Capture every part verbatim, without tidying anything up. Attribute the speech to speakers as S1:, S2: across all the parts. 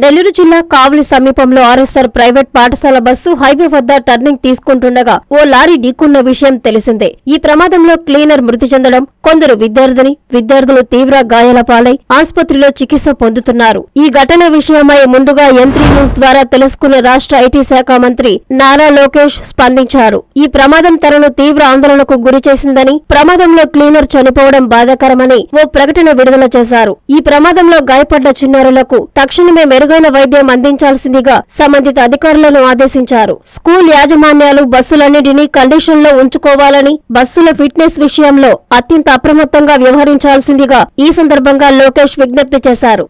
S1: నెల్లూరు జిల్లా కావలి సమీపంలో RSR private పాఠశాల బస్సు హైవే వద్ద టర్నింగ్ తీసుకుంటుండగా ఓ లారీ ఢీకొన్న విషయం తెలిసిందే. ఈ ప్రమాదంలో క్లీనర్ మృతి చెందడం, కొందరు విద్యార్థిని విద్యార్థులు తీవ్ర గాయాల పాలై ఆసుపత్రిలో చికిత్స పొందుతున్నారు. ఈ ఘటన విషయమై ముందుగా యంత్రీ న్యూస్ ద్వారా తెలుసుకున్న రాష్ట్ర ఐటీ శాఖ మంత్రి నారా లోకేష్ స్పందించారు. ఈ ప్రమాదం తనను తీవ్ర ఆందోళనకు గురి చేసిందని, ప్రమాదంలో క్లీనర్ చనిపోవడం బాధాకరమని ఓ ప్రకటన విడుదల చేశారు. ఈ ప్రమాదంలో గాయపడ్డ చిన్నారులకు తక్షణమే మెరుగైన వైద్యం అందించాల్సిందిగా సంబంధిత అధికారులను ఆదేశించారు. స్కూల్ యాజమాన్యాలు బస్సులన్నింటినీ కండిషన్ లో ఉంచుకోవాలని, బస్సుల ఫిట్నెస్ విషయంలో అత్యంత అప్రమత్తంగా వ్యవహరించాల్సిందిగా ఈ సందర్భంగా లోకేష్ విజ్ఞప్తి చేశారు.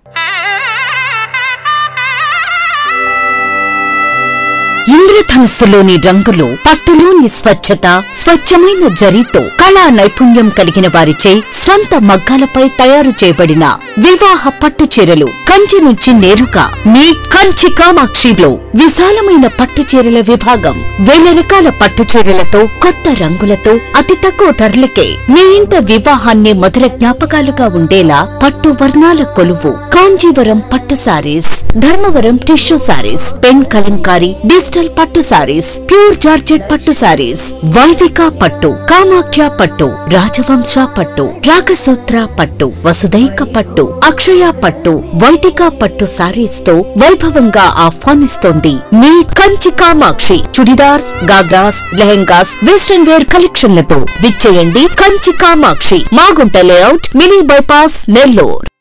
S2: ఇంద్రధనుస్సులోని రంగులు, పట్టులోని స్వచ్ఛత, స్వచ్ఛమైన జరీతో కళా నైపుణ్యం కలిగిన వారిచే స్వంత మగ్గాలపై తయారు చేయబడిన వివాహ పట్టు చీరలు కంచి నుంచి నేరుగా మీ కంచి కామాక్షిలో విశాలమైన పట్టు చీరల విభాగం. వేల రకాల పట్టు చీరలతో, కొత్త రంగులతో అతి తక్కువ ధరలకే మీ ఇంట వివాహాన్ని మధుర జ్ఞాపకాలుగా ఉండేలా పట్టు వర్ణాల కొలువు కాంజీవరం పట్టు saris, Dharmavaram tissue saris, pen kalamkari digital పట్టు సారీస్, ప్యూర్ జార్జెట్ పట్టు సారీస్, వైవిక పట్టు, కామాఖ్య పట్టు, రాజవంశ పట్టు, రాగసూత్ర పట్టు, వసుదైక పట్టు, అక్షయ పట్టు, వైదిక పట్టు సారీస్ తో వైభవంగా ఆహ్వానిస్తోంది మీ కంచి కామాక్షి. చుడిదార్స్, గాగ్రాస్, లెహెంగాస్, వెస్టర్న్ వేర్ కలెక్షన్లతో విచ్చేయండి Kanchi Kamakshi, Magunta layout, mini bypass, Nellore.